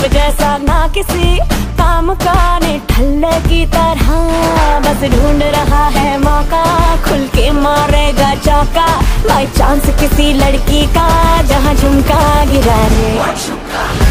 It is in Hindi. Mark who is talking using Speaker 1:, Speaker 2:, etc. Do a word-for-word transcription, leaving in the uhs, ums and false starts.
Speaker 1: रूप जैसा ना किसी काम का, ने ठल्ले की तरह बस ढूंढ रहा है मौका, खुल के मारेगा चौका बाई चांस किसी लड़की का, जहाँ झुमका गिरा रे।